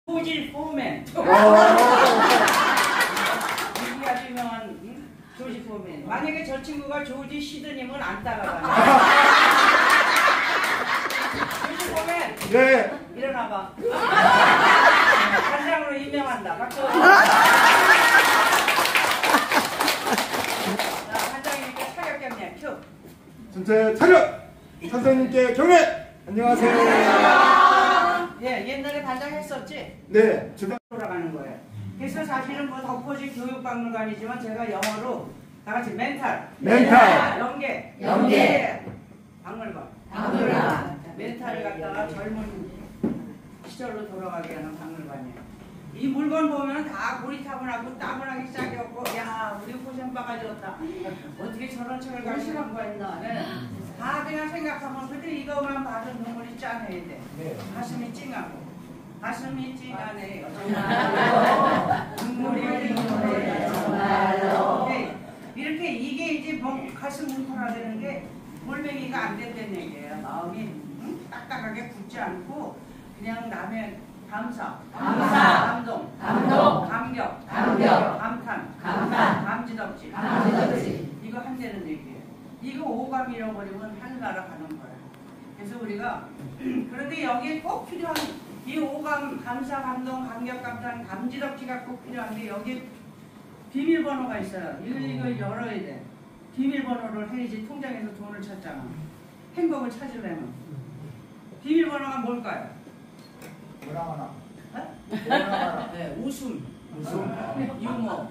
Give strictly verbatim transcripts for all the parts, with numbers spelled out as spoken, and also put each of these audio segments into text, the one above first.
조지 포맨. 이게 아주 유명한 응? 조지 포맨. 만약에 저 친구가 조지 시드님은 안 따라가요. 조지 포맨. 네. 일어나봐. 단장으로 임명한다. 박수. 자, 단장이니까 차렷 경례 큐. 전체 차렷! 선생님께 경례! 안녕하세요. 예, 옛날에 반장 했었지? 네, 주변 돌아가는 거예요. 그래서 사실은 뭐 덕포지 교육박물관이지만 제가 영어로 다 같이 멘탈, 멘탈, 연계, 연계, 박물관, 박물관. 멘탈을 갖다가 젊은 시절로 돌아가게 하는 박물관이에요. 이 물건 보면 다 고리타분하고 따분하게 시작해갖고 야 우리 고생 바가지였다. 어떻게 저런 책을 가지고 한 거였나. 네. 다 그냥 생각하면 근데 이거만 봐도 눈물이 짠해야 돼. 네. 가슴이 찡하고 가슴이 찡하네요. 정말로 눈물이 흘리네요. 정말로. 네. 이렇게 이게 이제 뭐 가슴 뭉클하다는 게 골뱅이가 안 된다는 얘기예요. 마음이 응? 딱딱하게 굳지 않고 그냥 남의 감사, 감사, 감동, 감동, 감격, 감격, 감탄, 감탄, 감지덕지, 감지덕지. 이거 한다는 얘기예요. 이거 오감 잃어버리면 하늘나라 가는 거예요. 그래서 우리가 그런데 여기에 꼭 필요한 이 오감, 감사, 감동, 감격, 감탄, 감지덕지가 꼭 필요한데 여기 비밀번호가 있어요. 이걸 이걸 열어야 돼. 비밀번호를 해야지 통장에서 돈을 찾잖아. 행복을 찾으려면 비밀번호가 뭘까요? 뭐랑 하나? 어? 뭐랑 하나? 네, 웃음, 웃음, 유머.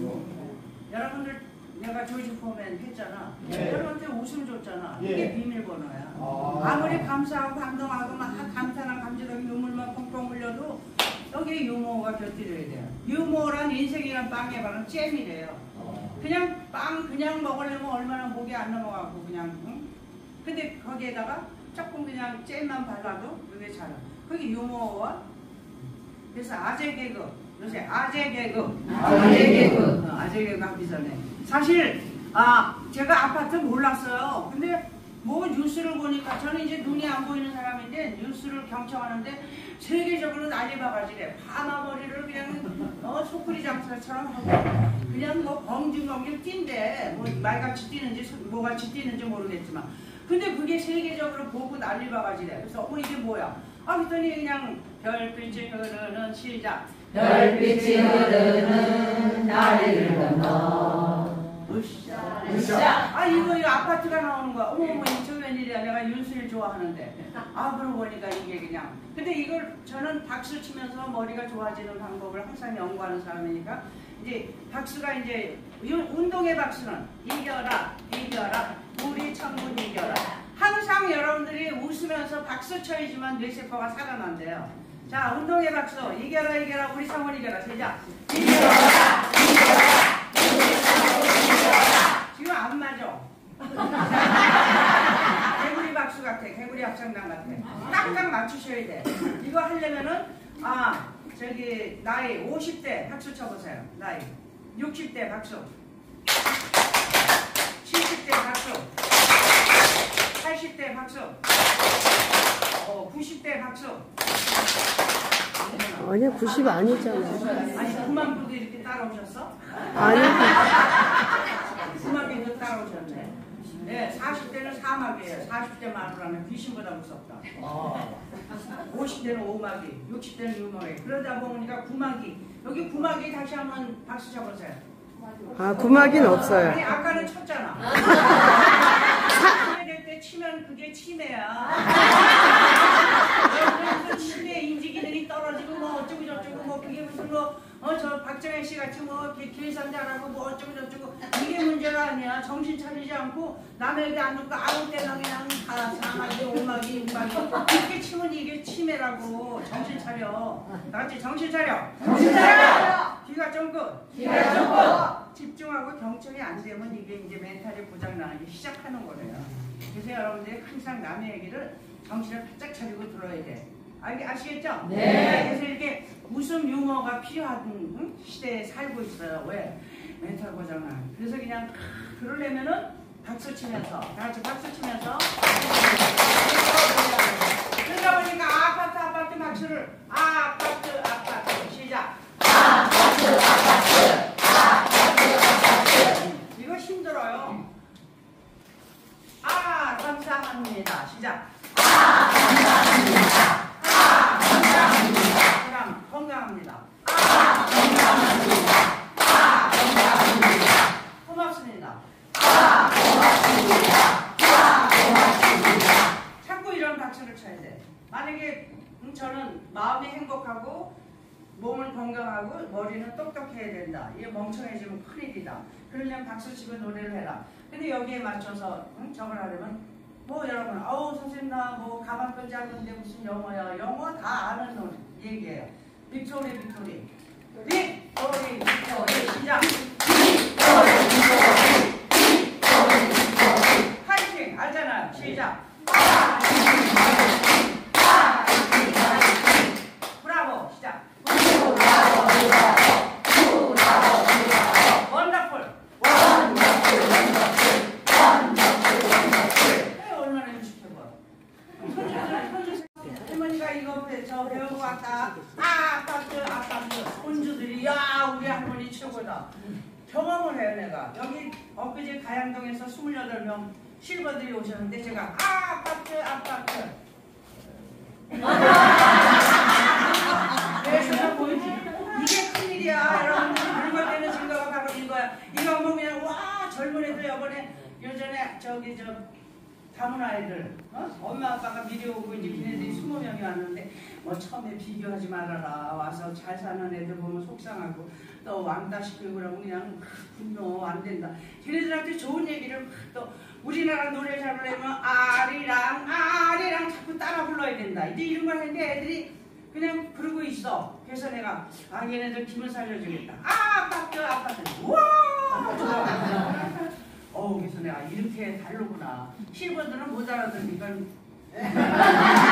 여러분들 내가 조지 포맨 했잖아. 네. 여러분한테 웃음 줬잖아. 예. 이게 비밀번호야. 아. 아무리 감사하고 감동하고 막 감탄한 감지덕이 눈물만 펑펑 흘려도 여기에 유머가 곁들여야 돼요. 유머란 인생이란 빵에 바른 잼이래요. 그냥 빵 그냥 먹으려면 얼마나 목이 안 넘어가고 그냥 응? 근데 거기에다가 조금 그냥 잼만 발라도 그게 잘 그게 유머와 그래서 아재 개그 요새 아재 개그 아재 개그. 어, 아재 개그 하기 전에 사실 아 제가 아파트 몰랐어요. 근데 뭐 뉴스를 보니까 저는 이제 눈이 안 보이는 사람인데 뉴스를 경청하는데 세계적으로 난리바가지래. 파마머리를 그냥 어, 소쿠리 장사처럼 하고 그냥 뭐 범진경길 뛴대. 뭐 말같이 뛰는지 뭐같이 뛰는지 모르겠지만 근데 그게 세계적으로 보고 난리바가지래. 그래서 어 이게 뭐야? 아 그랬더니 그냥 별빛이 흐르는 시작. 별빛이 흐르는 다리를 건너. 으쌰. 으쌰. 아 이거 이 아파트가 나오는 거야. 어머머 저 웬일이야. 내가 윤수를 좋아하는데. 아 그러고 보니까 이게 그냥. 근데 이걸 저는 박수 치면서 머리가 좋아지는 방법을 항상 연구하는 사람이니까 이제 박수가 이제 운동의 박수는 이겨라 이겨라 우리 천군 이겨라. 항상 여러분들이 웃으면서 박수 쳐야지만 뇌세포가 살아난대요. 자 운동의 박수 이겨라 이겨라 우리 천군 이겨라. 시작. 이겨라 이겨라 지금 안 맞아. 개구리 박수 같아. 개구리 합창단 같아. 딱딱 맞추셔야 돼. 이거 하려면은 아 저기 나이 오십 대 박수 쳐보세요. 나이 육십 대 박수, 칠십 대 박수, 팔십 대 박수, 어, 구십 대 박수. 아니야, 구십 아니잖아. 아니 구만 분도 이렇게 따라오셨어? 아니. 구만 분도 따라오셨네. 네, 사십 대는 사막이에요. 사십 대 마누라는 귀신보다 무섭다. 오십 대는 오막이, 육십 대는 유머에. 그러다 보니까 구막이. 여기 구막이 다시 한번 박수 쳐보세요. 아, 구막이는 없어요. 아니 아까는 쳤잖아. 치매 될 때 치면 그게 치매야. 그래서 치매 인지 기능이 떨어지고 뭐 어쩌고 저쩌고 뭐 그게 무슨 뭐 어 저 박정희 씨 같이 뭐 계산 잘하고 뭐 어쩌고 저쩌고 이게 문제가 아니야. 정신 차리지 않고 남에게 안 듣고 아무 때나 그냥 다 사막이 오막이 육막이 이렇게 치면 이게 치매라고. 정신 차려. 다 같이 정신 차려. 정신 차려. 귀가 쫑긋. 귀가 쫑긋. 집중하고 경청이 안 되면 이게 이제 멘탈이 고장나기 시작하는 거래요. 그래서 여러분들이 항상 남의 얘기를 정신을 바짝 차리고 들어야 돼. 알, 아시겠죠? 네. 그래서 이렇게 웃음 유머가 필요한 응? 시대에 살고 있어요. 왜? 멘탈 고장나. 그래서 그냥 그러려면은 박수 치면서 다 같이 박수 치면서 그러다 보니까 아파트 아파트 박수를 아파트 아파트 건강합니다. 아, 건강합니다. 아, 건강합니다. 고맙습니다. 아, 고맙습니다. 아, 고맙습니다. 자꾸 이런 박수를 쳐야 돼. 만약에 음, 저는 마음이 행복하고 몸은 건강하고 머리는 똑똑해야 된다. 이게 멍청해지면 큰일이다. 그러면 박수 치고 노래를 해라. 근데 여기에 맞춰서 응? 저걸 하려면 뭐 여러분 아우 선생님 나 뭐 가방 끈지 않는데 무슨 영어야. 영어 다 아는 노래 얘기예요. 빅토리 빅토리 빅토리 빅토리 시작. 빅토리 빅토리 빅토리 빅토리 파이팅 알잖아요. 시작. 브라보 시작. 원더풀 원더풀 원더풀 원더풀 얼마나 유식해봐. 할머니가 이거 배- 저 배우고 왔다. 아 아파트 아파트 손주들이 야 우리 할머니 최고다. 경험을 해요 내가. 여기 엊그제 가양동에서 스물여덟 명 실버들이 오셨는데 제가 아 아파트 아파트 그래서 보이지? 이게 큰일이야 여러분들. 늙을 때는 증거가 바로 이거야. 이거 뭐 그냥 와 젊은 애들 이번에 요전에 저기 저 다문 아이들 어? 엄마 아빠가 미리 오고 이제 걔네들이 스무 명이 왔는데 뭐 처음에 비교하지 말아라. 와서 잘 사는 애들 보면 속상하고 또 왕따 시키고 그러면 그냥 분노 안 된다. 걔네들한테 좋은 얘기를 또 우리나라 노래 잘하려면 아리랑 아리랑 자꾸 따라 불러야 된다. 이제 이런 걸 했는데 애들이 그냥 그러고 있어. 그래서 내가 아 얘네들 기분 살려주겠다. 아 아파트 아파트 우와 좋아. 어우 그래서 내가 이렇게 다르구나. 실버들은 못 알아들으니까